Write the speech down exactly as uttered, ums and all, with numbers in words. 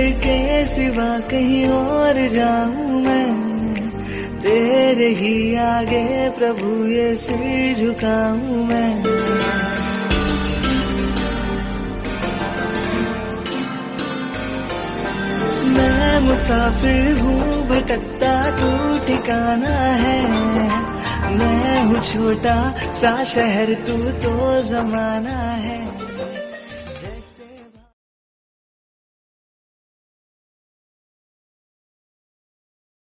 तेरे के सिवा कहीं और जाऊं मैं, तेरे ही आगे प्रभु ये सिर झुकाऊं मैं। मैं मुसाफिर हूँ भटकता तू ठिकाना है, मैं हूँ छोटा सा शहर तू तो जमाना है।